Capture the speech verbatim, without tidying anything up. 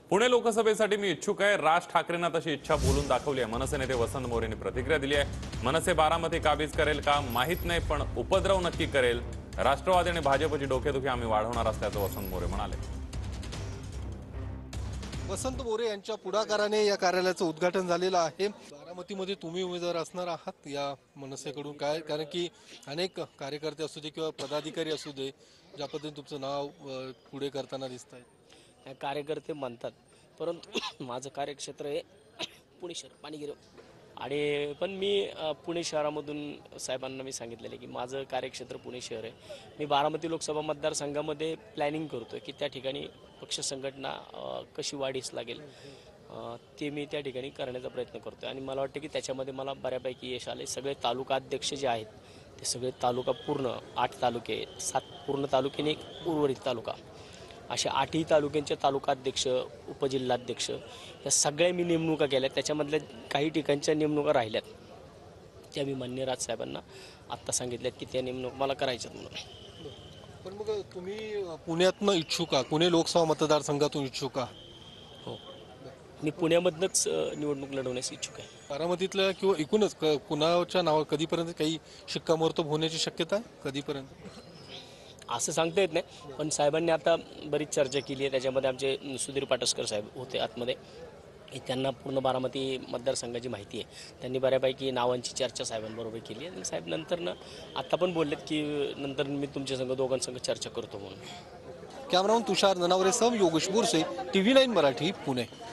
पुणे लोकसभेसाठी मी इच्छुक आहे। राज ठाकरेंना तशी इच्छा बोलून दाखवली आहे। मनसे नेते वसंत मोरेंनी प्रतिक्रिया दिली आहे। मनसे बारामती काबीज करेल का माहित नाही, पण उपद्रव नक्की करेल। राष्ट्रवादी आणि भाजपची डोकेदुखी आम्ही वाढवणार असल्याचं वसंत मोरे म्हणाले। वसंत मोरे यांच्या पुढाकाराने या कार्यालयाचं उद्घाटन झालेलं आहे। बारामतीमध्ये तुम्ही उमेदवार असणार आहात या मनसेकडून, काय कारण की अनेक कार्यकर्ते असू दे किंवा पदाधिकारी असू दे, ज्या पद्धतीने तुमचं नाव पुढे करताना दिसत आहे। कार्यकर्ते म्हणतात, परंतु माझं कार्यक्षेत्र आहे पुणे शहर पाणीगिरी, आणि पण मी पुणे शहरामधून साहेबांना मी सांगितलेलं की माझं कार्यक्षेत्र पुणे शहर आहे। मी बारामती लोकसभा मतदारसंघामध्ये प्लॅनिंग करतो की त्या ठिकाणी पक्ष संघटना कशी वाढीस लागेल ते मी त्या ठिकाणी करण्याचा प्रयत्न करतो, आणि मला वाटतं की त्याच्यामध्ये मला बऱ्यापैकी यश आले। सगळे तालुका अध्यक्ष जे आहेत ते सगळे तालुका पूर्ण आठ तालुके आहेत, सात पूर्ण तालुक्याने एक उर्वरित तालुका, असे आठही तालुक्यांचे तालुकाध्यक्ष उपजिल्हाध्यक्ष या सगळ्या मी नेमणुका केल्या। त्याच्यामधल्या काही ठिकाणच्या नेमणुका राहिल्यात, त्या मी माननीय राजसाहेबांना आत्ता सांगितल्यात की त्या नेमणूक मला करायच्यात म्हणून। पण मग तुम्ही पुण्यातनं इच्छुक आहात, पुणे लोकसभा मतदारसंघातून इच्छुक आहात? हो, मी पुण्यामधनंच निवडणूक लढवण्यास इच्छुक आहे। बारामतीतल्या किंवा एकूणच कुणाच्या नावा कधीपर्यंत काही शिक्कामोर्तब होण्याची शक्यता आहे? कधीपर्यंत असं सांगता येत नाही, पण साहेबांनी आता बरीच चर्चा केली आहे। त्याच्यामध्ये आमचे सुधीर पाटसकर साहेब होते आतमध्ये, त्यांना पूर्ण बारामती मतदारसंघाची माहिती आहे। त्यांनी बऱ्यापैकी नावांची चर्चा साहेबांबरोबर केली आहे, आणि साहेब नंतरनं आत्ता पण बोललेत की नंतर मी तुमच्या संघ दोघांसंघ चर्चा करतो म्हणून। कॅमेरामन तुषार ननावरे सह योगेश बोरसे, टीव्ही नाईन मराठी, पुणे।